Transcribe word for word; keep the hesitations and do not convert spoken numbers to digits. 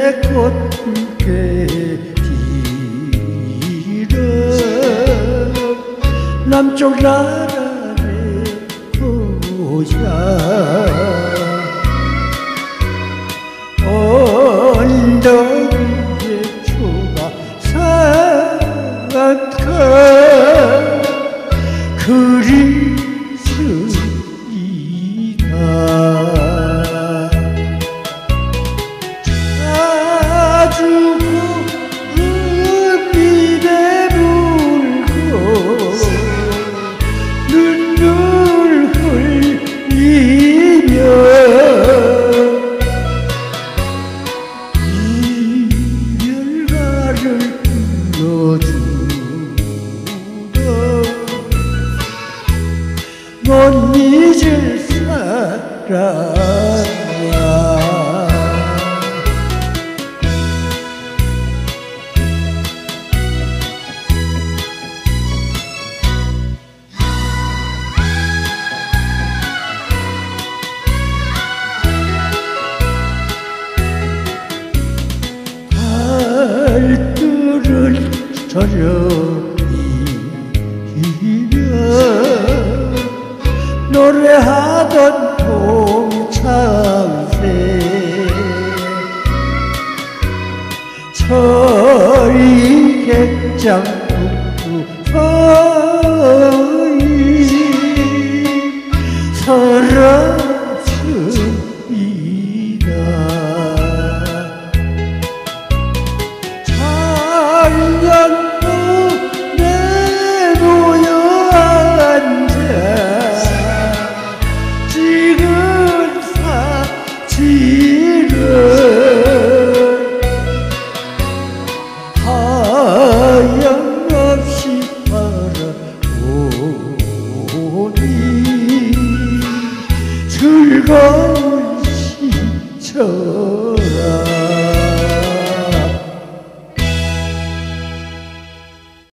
꽃게 길어 남쪽 나라의 고향 언덕 위에 초가 쌓아 그리스이다 아주고 은빛에 물고 눈물 흘리며 이별가를 불러주던 못 잊을 사람아 발길을 저녁이면 노래하던 동창새 철이 객장 북두서이 서럽습니다 작년도 내놓여 앉아 찍은 사진을 하염없이 바라보니 즐거운 시절